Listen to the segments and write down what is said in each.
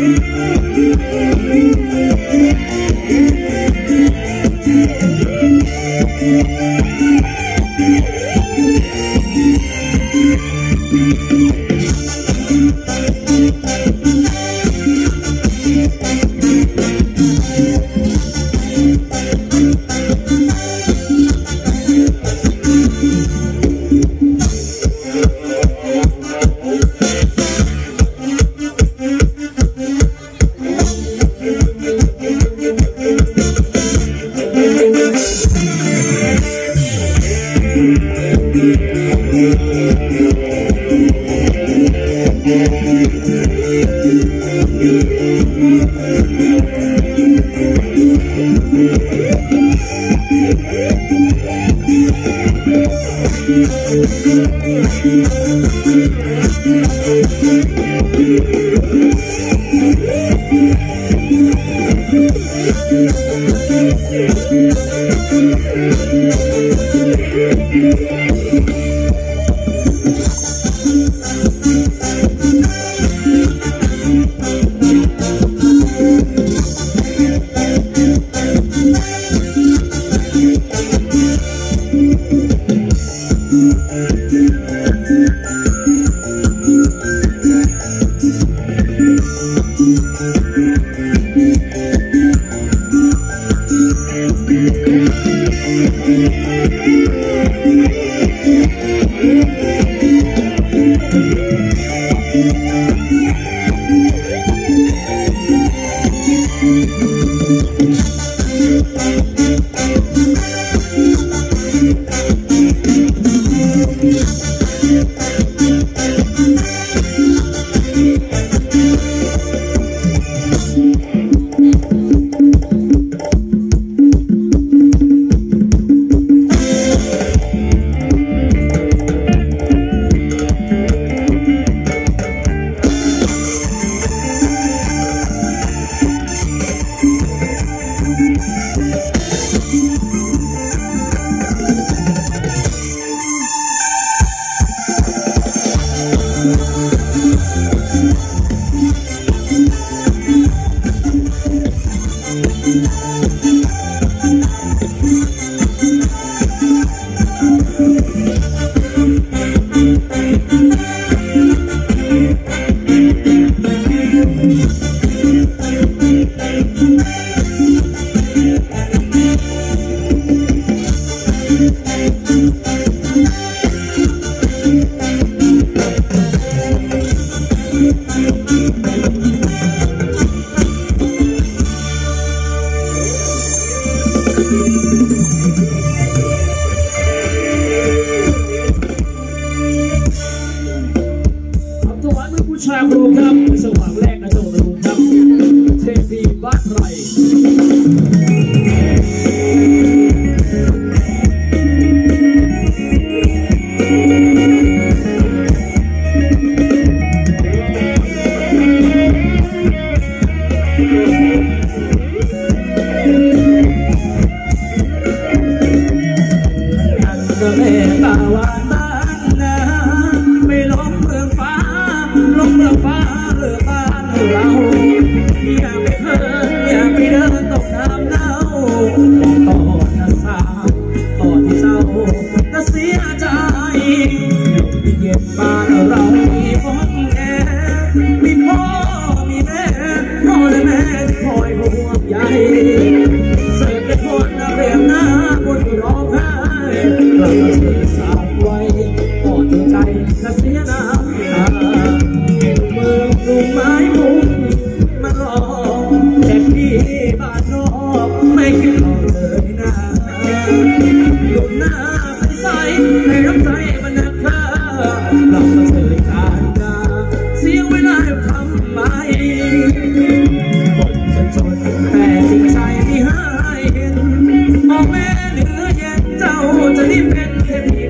แม่เหนือเย็นเจ้าจะรีบเป็นเทพี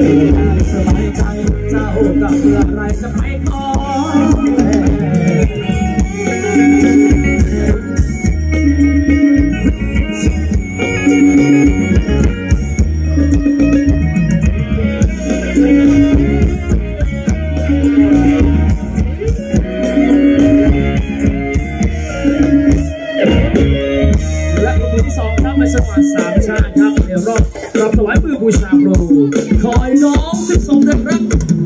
สบายใจเจ้ากับเมื่อไรจะไปขอจังหวัดสามชาติครับเดี๋ยวรับถวายมือบูชาครูขอให้น้อง12เดือนครับ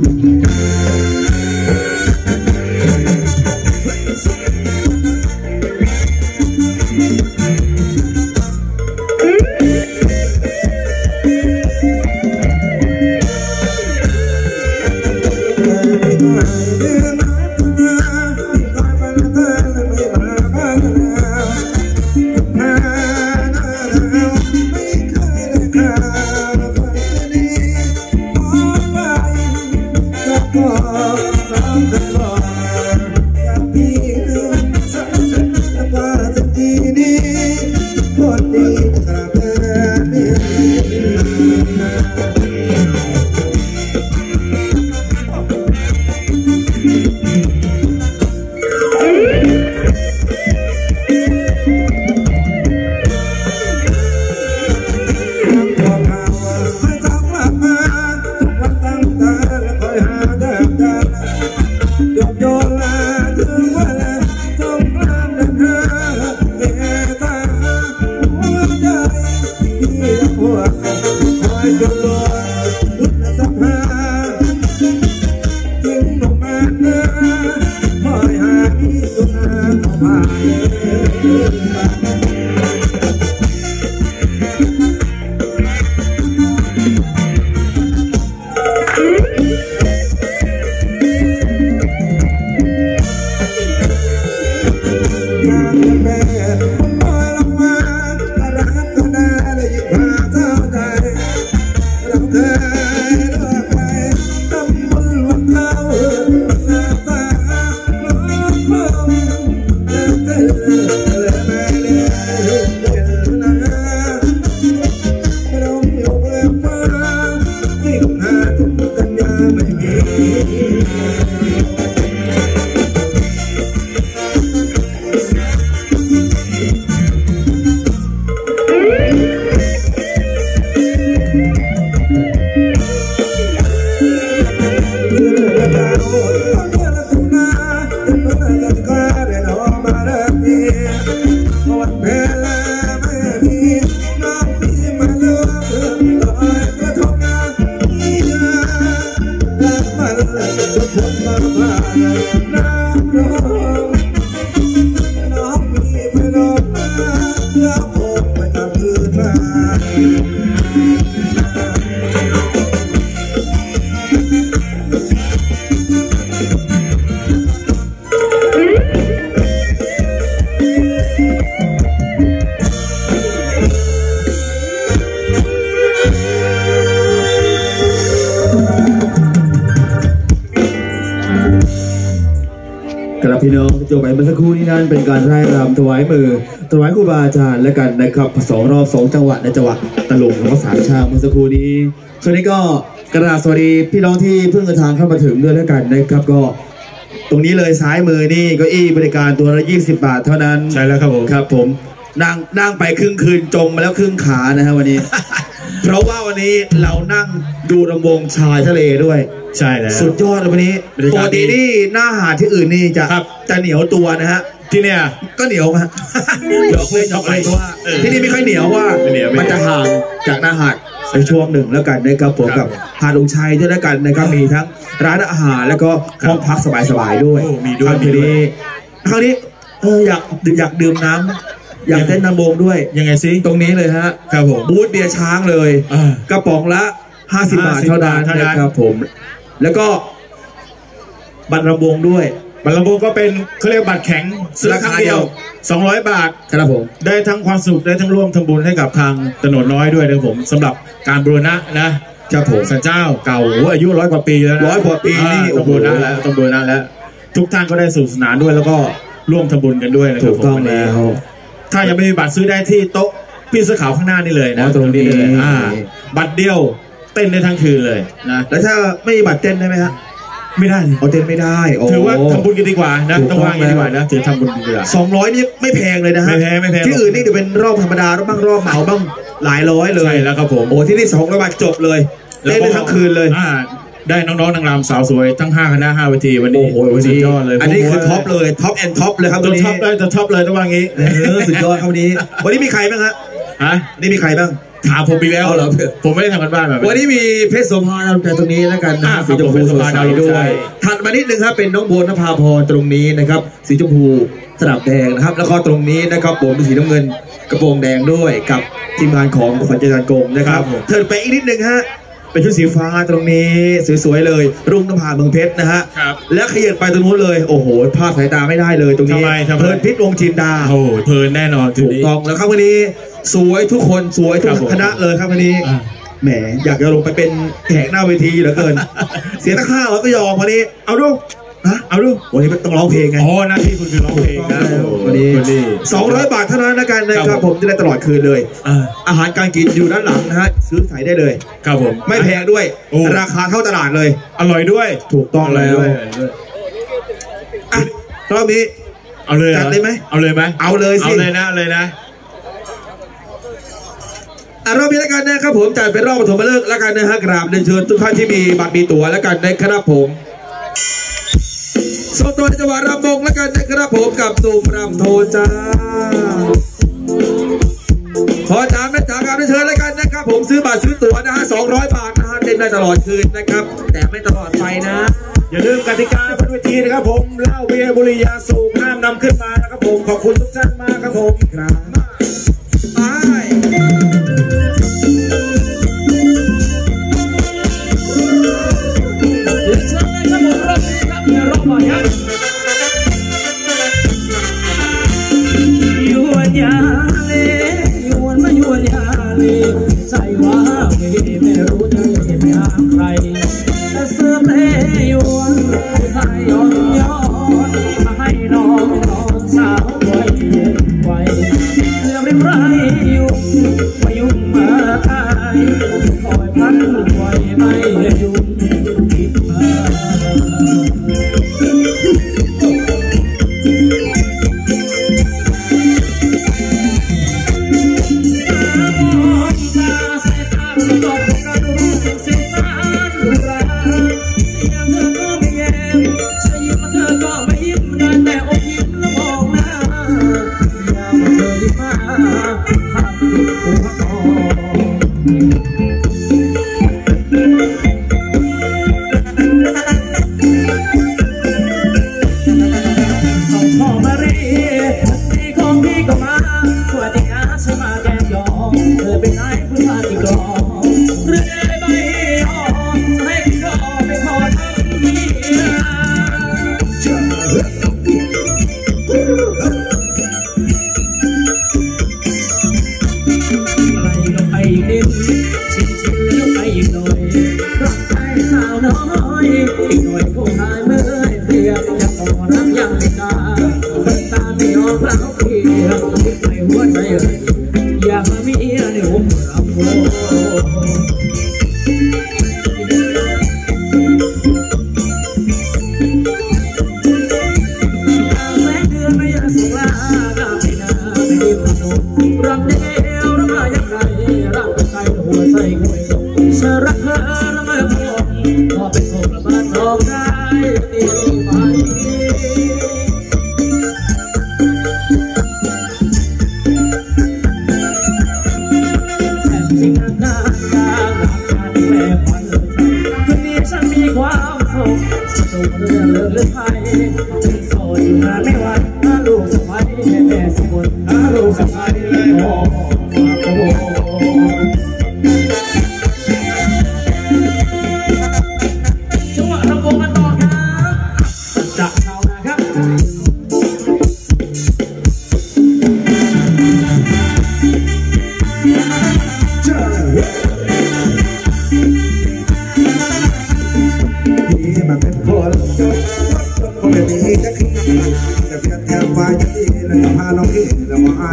พี่น้องจบไปเมื่อสักครู่นี้นั้นเป็นการไร่รำถวายมือถวายครูบาอาจารย์และกันนะครับ2 รอบ 2 จังหวัดในจังหวัดตะลุงและสามชาติเมื่อสักครู่นี้ช่วงนี้ก็กราบสวัสดีพี่น้องที่เพิ่งเดินทางเข้ามาถึงด้วยแล้วกันนะครับก็ตรงนี้เลยซ้ายมือนี่เก้าอี้บริการตัวละ20 บาทเท่านั้นใช่แล้วครับผมครับผมนั่งไปครึ่งคืนจมมาแล้วครึ่งขานะฮะวันนี้ เพราะว่าวันนี้เรานั่งดูรำวงชายทะเลด้วยใช่แล้วสุดยอดเลยวันนี้ปกตินี่หน้าหาดที่อื่นนี่จะเหนียวตัวนะฮะที่เนี่ยก็เหนียวฮะเดี๋ยวเลยเพราะว่าที่นี่ไม่ค่อยเหนียวว่ามันจะห่างจากหน้าหาดในช่วงหนึ่งแล้วกันนะครับผมกับหาดลงชัยด้วยแล้วกันนะครับมีทั้งร้านอาหารแล้วก็ห้องพักสบายๆด้วยมีด้วยคราวนี้อยากดื่มน้ำอยากเต้นน้ำวงด้วยยังไงซิตรงนี้เลยฮะครับผมบูธเบียร์ช้างเลยกระป๋องละ50 บาทเท่านั้นนะครับผมแล้วก็บัตรรำวงด้วยบัตรลำโพงก็เป็นเขาเรียกบัตรแข็งซื้อครั้งเดียว200 บาทครับผมได้ทั้งความสุขได้ทั้งร่วมทำบุญให้กับทางถนนน้อยด้วยนะครับผมสำหรับการบูรณะนะครับผมศาลเจ้าเก่าอายุ100 กว่าปีแล้วนะ 100 กว่าปีนี่ต้องบูรณะแล้วทุกท่านก็ได้สนุกสนานด้วยแล้วก็ร่วมทำบุญกันด้วยนะครับถูกต้องแล้วถ้ายังไม่มีบัตรซื้อได้ที่โต๊ะพี่เสื้อขาวข้างหน้านี่เลยนะตรงนี้เลยบัตรเดียวเต้นได้ทั้งคืนเลยนะแล้วถ้าไม่มีบัตรเต้นได้ไหมฮะไม่ได้เอาเต้นไม่ได้ถือว่าทำบุญกันดีกว่านะต้องว่าอย่างนี้ดีกว่านะถือทำบุญดีกว่า 200นี่ไม่แพงเลยนะฮะไม่แพงที่อื่นนี่จะเป็นรอบธรรมดารอบบ้างรอบเหมาบ้างหลายร้อยเลยใช่แล้วครับผมโอ้ที่นี่200 บาทจบเลยเล่นได้ทั้งคืนเลยได้น้องๆนางรำสาวสวยทั้ง5คณะ5เวทีวันนี้โอ้โหสุดยอดเลยอันนี้คือท็อปเลยท็อปแอนด์ท็อปเลยครับตัวท็อปเลยตัวท็อปเลยต้องว่างี้สุดยอดครับวันนี้มีใครบ้างฮะนี่มีใครบ้างถามผมอีกแล้วผมไม่ได้ทำกันบ้านแบบวันนี้มีเพชรโสภาดาวใจตรงนี้แล้วกันนะสีชมพูสดใสด้วยถัดมานิดนึงครับเป็นน้องโบนภาพรตรงนี้นะครับสีชมพูสลับแดงนะครับแล้วก็ตรงนี้นะครับผมเป็นสีน้ำเงินกระโปรงแดงด้วยกับทีมงานของขวัญใจจันทร์กงนะครับเถิดไปอีกนิดนึงฮะเป็นชุดสีฟ้าตรงนี้สวยๆเลยรุ่งนภาเมืองเพชรนะฮะแล้วขยับไปตรงนู้นเลยโอ้โหพลาดสายตาไม่ได้เลยตรงนี้เพลินพิษวงจินดาโอ้เพลินแน่นอนถูกต้องแล้วครับวันนี้สวยทุกคนสวยทุกคณะเลยครับวันนี้แหมอยากจะลงไปเป็นแขกหน้าเวทีเหลือเกินเสียตั้งค่าเราก็ยอมวันนี้เอาดูเอาดูวันนี้ต้องร้องเพลงไงอ๋อหน้าที่คุณคือร้องเพลงนะวันนี้200 บาทเท่านั้นนะกันนะครับผมจะได้ตลอดคืนเลยอาหารการกินอยู่ด้านหลังนะฮะซื้อใส่ได้เลยครับผมไม่แพงด้วยราคาเท่าตลาดเลยอร่อยด้วยถูกต้องแล้วรอบนี้เอาเลยจัดเลยไหมเอาเลยไหมเอาเลยสิเอาเลยนะเลยนะรอบนี้แล้วกันนะครับผมจัดเป็นรอบปฐมฤกษ์แล้วกันนะฮะกราบเรียนเชิญทุกท่านที่มีบัตรมีตั๋วแล้วกันนะครับผมสดตัวในจังหวัดรำบงแล้วกันนะครับผมกับตูมรำโทจ้าขอถามนะจ๋าครับเชิญแล้วกันนะครับผมซื้อบัตรซื้อตั๋วนะฮะ200 บาทนะฮะเต้นได้ตลอดคืนนะครับแต่ไม่ตลอดไปนะอย่าลืมกติกาบนเวทีนะครับผมเหล้าเบียร์บุหรี่ยาสูบห้ามนำขึ้นมานะครับผมขอบคุณทุกท่านมากครับผมครับไปใจว่าไม่รู้จะไม่หาใครแต่เสื้อเพลยวนใส่ย้อนมาให้น้องสาวไว้ไว้เรื่องริมไรยุ่งมายุ่งมาตายคอยพันไว้ไม่ยุ่งคิดมา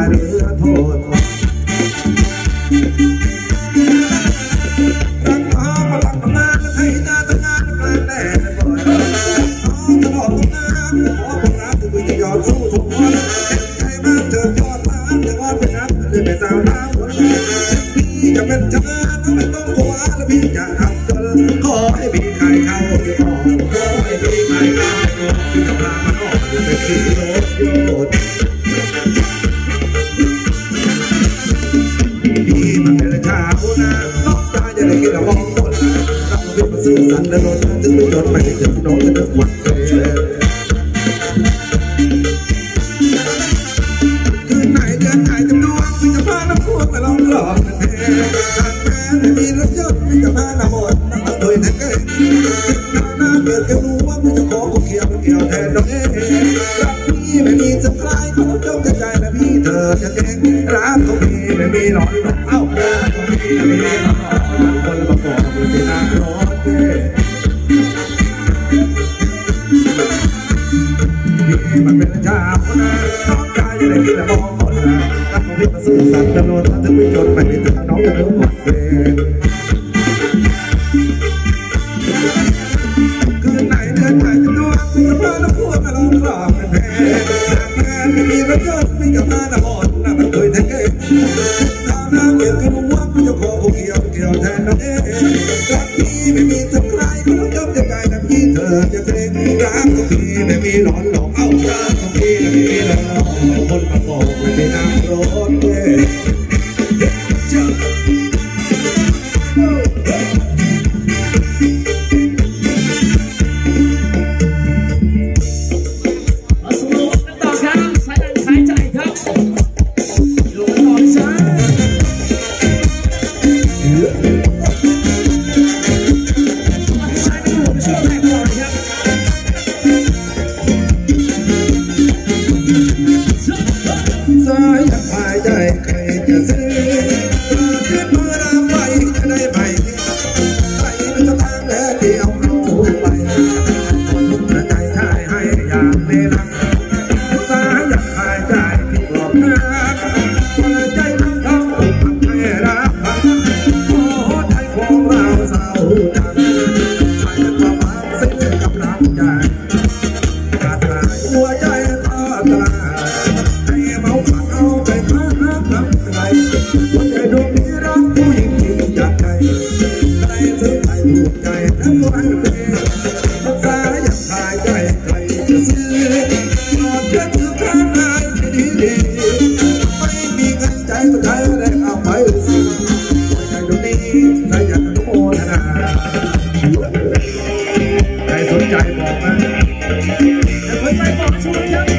รักขี่รถโยนดีมันเป็นชาวนาน้องตาจะได้กินละมองคนรับมาเป็นมาซื้อสันและรถถึงไม่ยนต์ไม่ถึงน้องจะเดินวันเคืนไหนเดือนไหนจำดวงมีจะพาน้ำพวกมาลองหลอกกันแท้การแม้ไม่มีรถยนต์มีจะพาน้ำหมดน้ำโดยนั่นเองหน้าเกิดแค่รู้ว่ามีจะขอกูเกี่ยวแทนน้องเองรักพี่ไม่มีจะคลายเขาต้องใจนะพี่เธอจะเก่งรักของพี่ไม่มีหลอนเอ้ารักของพี่ไม่มีหลอนคนละประกอบมือที่นั่งรถพี่มันเป็นชาวนาน้องกายจะได้กินและมองคนนะรักของพี่มาซื้อสัตว์ดำเนินถ้าถึงไม่จนไม่ถึงน้องจะเริ่มหมดเวรคืนไหนเดือนไหนจะดวงมีจะพาน้ำพวกมาลองหลอกกันแท้แม่ไม่มีรถยนต์มีจะพาน้ำหมดน้ำมันเคยแท้เองถ้าน้ำเกี่ยวกับว่ามีจะขอกูเกี่ยวแทนน้องเองรักพี่ไม่มีสักใครก็ต้องจำใจนะพี่เธอจะเก่งรักของพี่ไม่มีหลอนหลอกเอ้ารักของพี่ไม่มีหลอนหลอกคนประกอบไม่ได้นั่งรถเว้ยสายหายใจใครจะซื้อขึ้นมือน้ำไปจะได้ไหมใครเป็นเจ้าทางและเดียวเอาไปแต่ใจชายให้อย่างนี้นะสายหายใจที่บอกนะเปิดใจทั้งเขาให้รักขอใจของเราเศร้าจังไม่ประมาณสิ้นกำลังใจขาดหายหัวใจทอดตาเอาไปมาทำไรหัวใจดวงนี้รักผู้หญิงจริงจากใจใครซื้อใครถูกใจทั้งวันเป็นรักษาอยากหายใจใครจะซื้อนอนเช็ดคือข้างในดีไม่มีเงินใจสุดท้ายได้เอาไปซื้อหัวใจดวงนี้ใครอยากอนุโมทนาใครสนใจบอกมาใครสนใจบอกช่วยครับ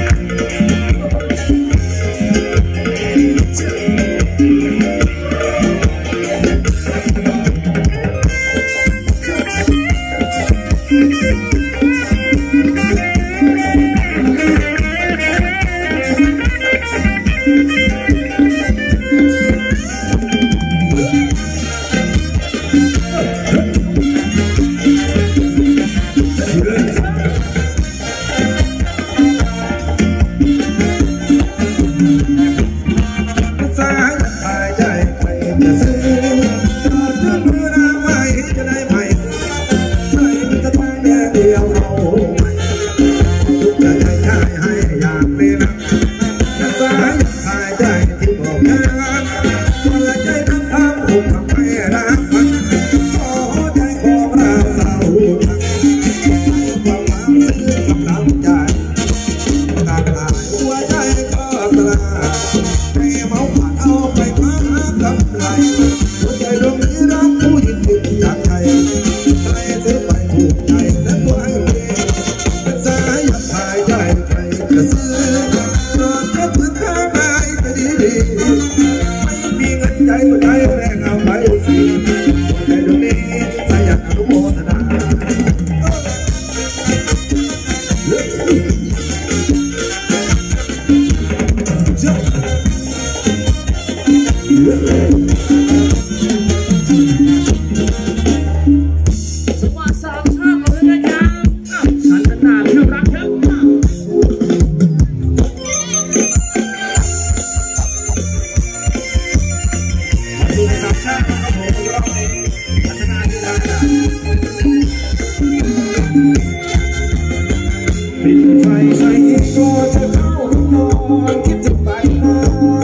ปิดไฟใส่ก็จะเข้านอนคิดถึงใบหน้า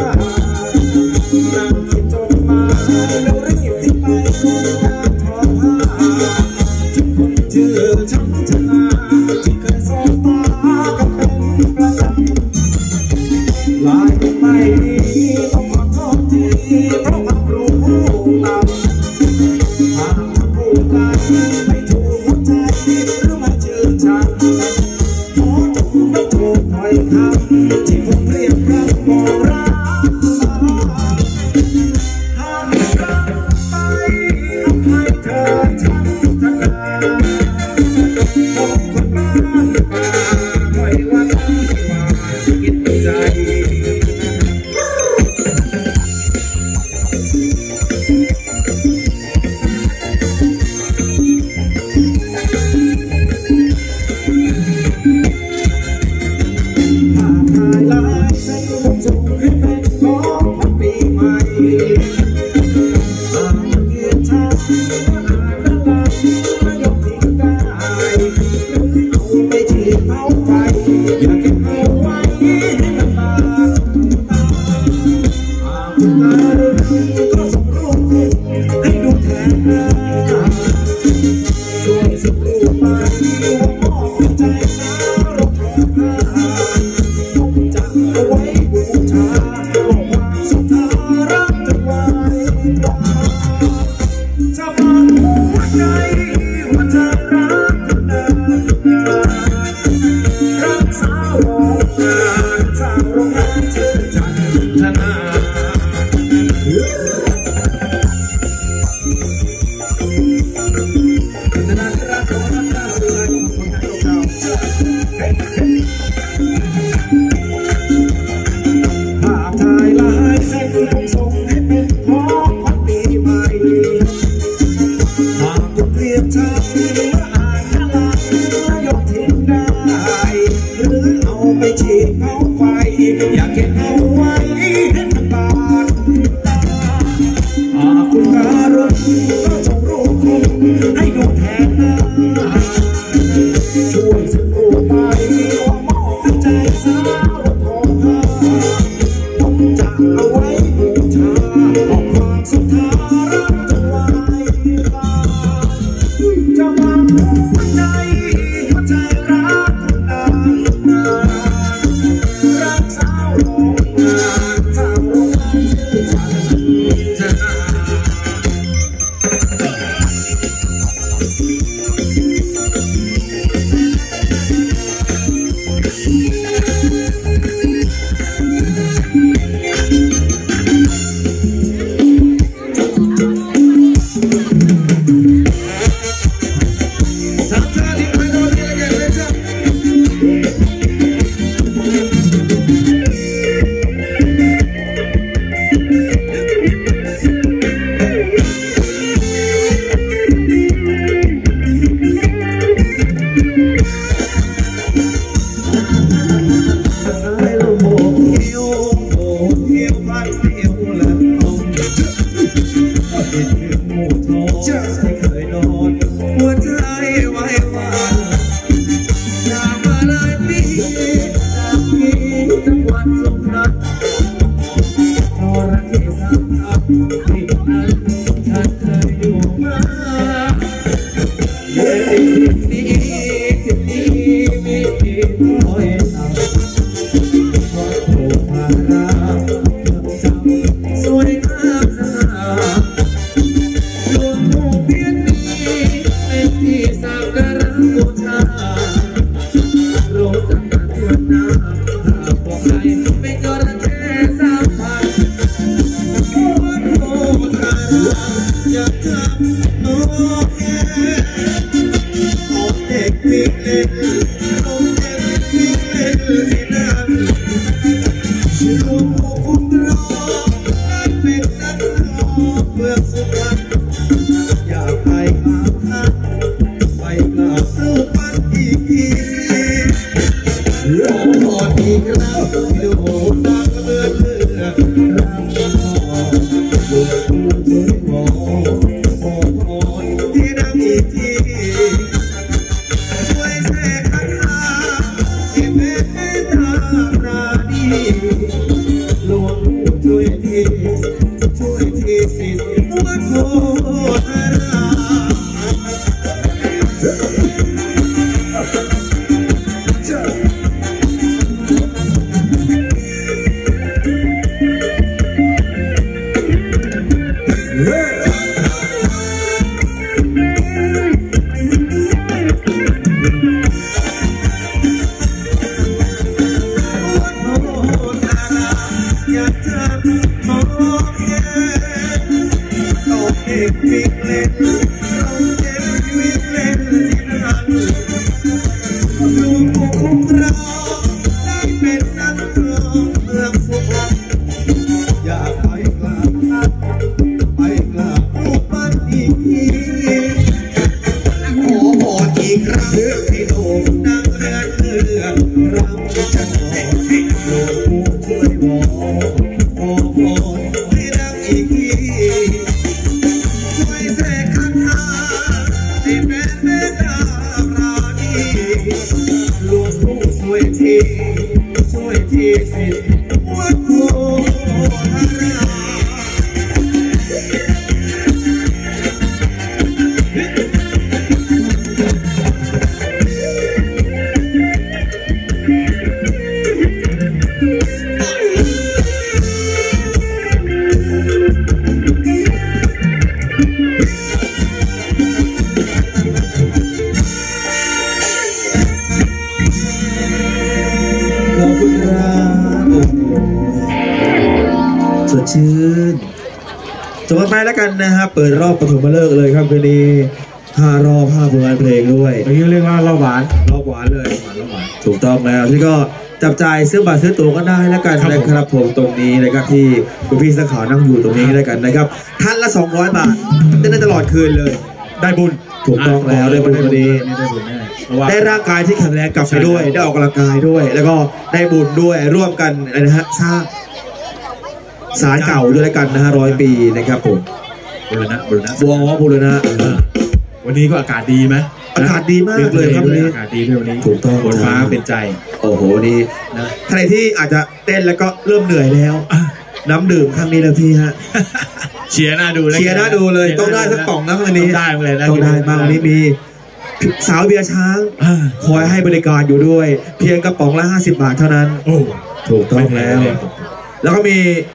นั่งคิดจนมาแล้วรีบที่ไปคนงานทอผ้าทุกคนชื่อฉันชนะที่เคยสบตากันเป็นประจว่ามอบหัวใจสาวทองคำผมจะเอาไว้บูชาบอกความศรัทธารักจะไว้จะฝากหัวใจรักคนเดิมรักสาวโรงงานสาวโรงงานชื่อจันทนาส่งให้เป็นของขวัญปีใหม่หากคุณเรียนชายมาอ่านหลังและยกทิ้งได้หรือเอาไปฉีดเผาไฟอยากเก็บเอาไว้ให้มันบานตาหากคุณการุณก็ส่งรูปคุณให้ดูแทนหน้าช่วยสนุกไปว่ามอบหัวใจสาวทองคำผมจะเอาไว้บอกความศรัทธารักจะไว้จะวางหัวใจรักคนนานรักสาวโรงงานชื่อฉันเธอชื่นจบกันไปแล้วกันนะครับเปิดรอบปฐมฤกษ์เลยครับคืนนี้5 รอบ 5 ผลงานเพลงด้วยเมื่อกี้เรียกว่ารอบหวานรอบหวานเลยรอบหวานถูกต้องแล้วที่ก็จับจ่ายซื้อบัตรซื้อตั๋วก็ได้แล้วกันครับผมนะครับผมตรงนี้นะครับที่คุณพี่สักขาวนั่งอยู่ตรงนี้แล้วกันนะครับท่านละ200 บาทเต้นได้ตลอดคืนเลยได้บุญถูกต้องแล้วได้บุญพอดีได้บุญแน่เพราะว่าได้ร่างกายที่แข็งแรงกลับไปด้วย ได้ออกกำลังกายด้วย แล้วก็ได้บุญด้วยร่วมกันอะไรนะฮะสร้างศาลเก่าด้วยแล้วกันนะฮะ100 ปีนะครับผมบุรณะบัวบูรณะวันนี้ก็อากาศดีไหมอากาศดีมากเลยครับวันนี้อากาศดีด้วยวันนี้ถูกต้องฝนฟ้าเป็นใจโอ้โหนี่นะใครที่อาจจะเต้นแล้วก็เริ่มเหนื่อยแล้ว น้ำดื่มครั้งนี้นะพี่ฮะเชียร์หน้าดูนะเชียร์น่าดูเลยต้องได้สักกล่องนะวันนี้ต้องได้มาเลยนะต้องได้มากวันนี้มีสาวเบียร์ช้าง คอยให้บริการอยู่ด้วย เพียงกระป๋องละ50 บาทเท่านั้นโอ้ถูกต้องแล้ว แล้วก็มี